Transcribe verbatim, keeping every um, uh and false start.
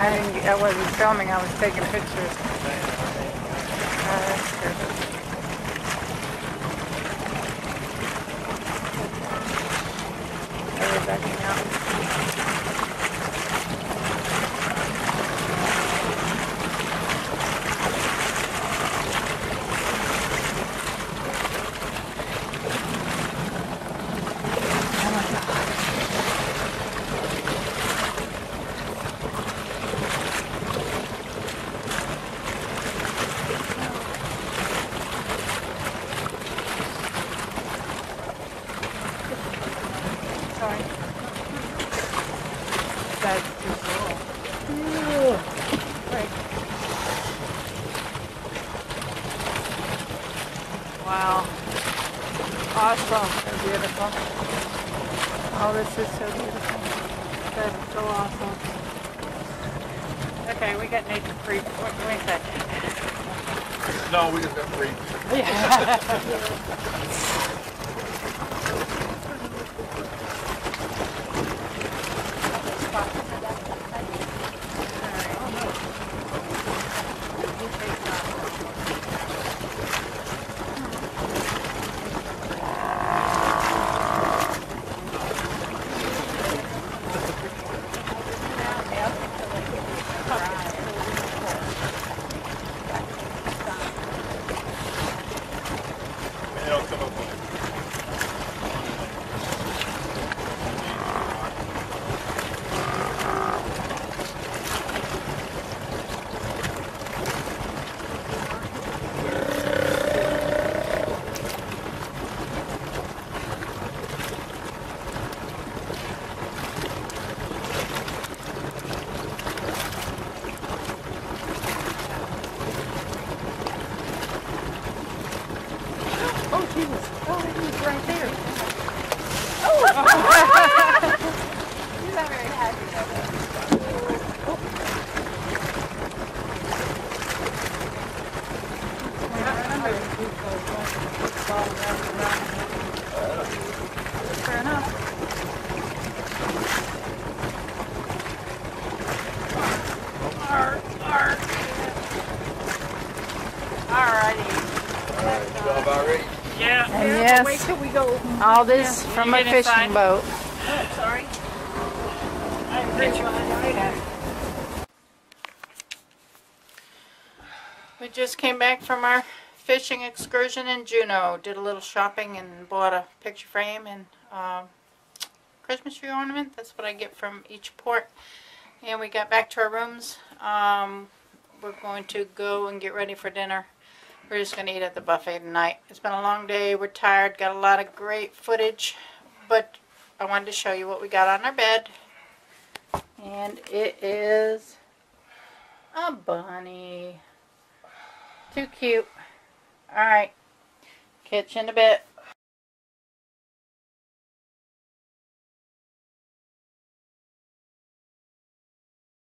I didn't. Get, I wasn't filming. I was taking pictures. Oh, that's good. Are we backing out? Sorry. That's too cool. Right. Wow. Awesome. So beautiful. Oh, this is so beautiful. That's so awesome. Okay, we got nature creep. What can we say? No, we just got free. Yeah. Oh, Jesus. Oh, he's right there. Oh! He's not very happy about that. Fair enough. Arr, arr. Alrighty. You all about ready? Yeah. And yeah, yes, wait till we go. all this Yeah, from you a get fishing inside. boat. Oh, sorry. I'm rich We just came back from our fishing excursion in Juneau. Did a little shopping and bought a picture frame and um, Christmas tree ornament. That's what I get from each port. And we got back to our rooms. Um, we're going to go and get ready for dinner. We're just going to eat at the buffet tonight. It's been a long day. We're tired. Got a lot of great footage. But I wanted to show you what we got on our bed. And it is a bunny. Too cute. Alright. Catch you in a bit.